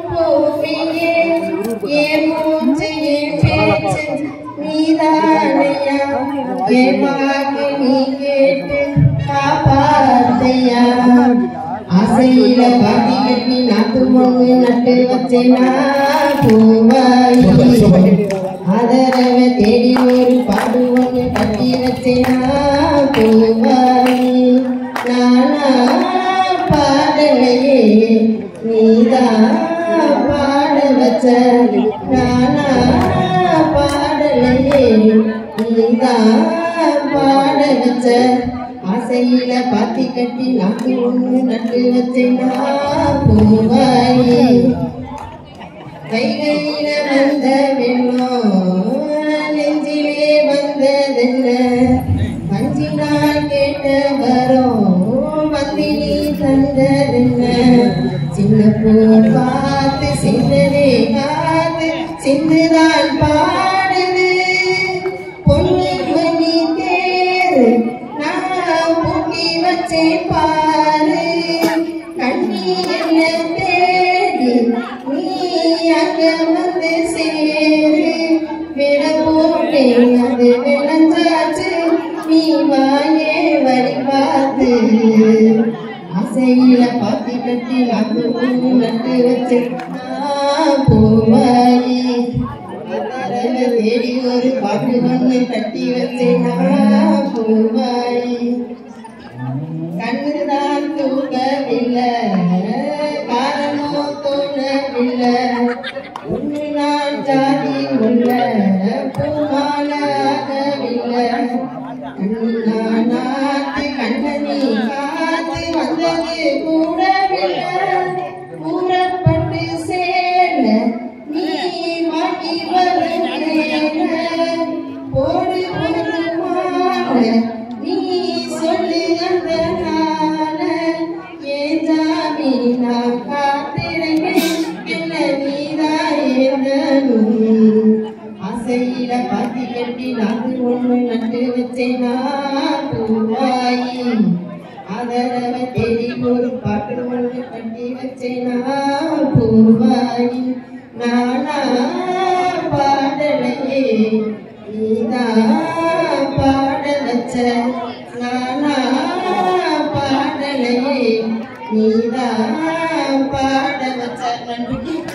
பூமியே என் மூச்சு என் பேச்சு நீதானையா என் வாக்கு நீ கேட்டு காப்பாத்தையா ஆசையில பாட்டி கட்டி நாட்டு பொண்ணு நட்டு வச்சேனா பூவாயி ஆதரவை தேடி ஒரு பாடு ஒண்ணு கட்டி வச்சேனா பூவாயி நானா பாடலையே நீதான் பாட வச்ச நானா பாடலையே நீதான் பாட வச்ச ஆசையில பாத்தி கட்டி நாட்டு ஒண்ணு நட்டு வச்சேனா பூவாயி கைகையில வந்த வெள்ளம் நெஞ்சிலே வந்ததென்ன அஞ்சு நாள் கேட்ட வரோம் வந்து நீ தந்ததென்ன சின்ன போர் பார்த்து சின்னதே காத்து சின்னதால் பாடுது பொண்ணு மணி தேரு நான் பூட்டி வச்சே பாரு கண்ணி என்ன தேடி நீ அங்க வந்து சேரு விட போட்டேன் அது விளைஞ்சாச்சு நீ வாயே வழி பார்த்து ஆசையில பாத்தி கட்டி நாட்டு ஒண்ணு நட்டு வச்சு பூவாயி தேடி ஒரு பாட்டு ஒண்ணு கட்டி வச்சேனா பூவாயி கண்ணுதான் தூக்கவில்லை காரணம் தோணவில்லை ஒன்று நாள் ஜாதி உள்ள பூமாலாகவில்லை நாத்து கண்ணனி காத்து வந்தது கூடவில்லை கூறப்பட்டு சேர நீ மாட்டி வருகிறேன் போடு ஒரு மாற நீ சொல்லு அந்த நாள ஏன் ஜாமி நான் காத்திருக்கேன் என்ன நீதான் ஏதனும் ஆசையில பாத்தி கட்டி நாட்டு ஒண்ணு நட்டு வச்சேனா பூவாயி ஆதரவை தேடி ஒரு பாட்டு ஒண்ணு கட்டி வச்சேனா பூவாயி நானா பாடலையே நீதான் பாட வச்ச நானா பாடலையே நீதான் பாட வச்ச நன்றி.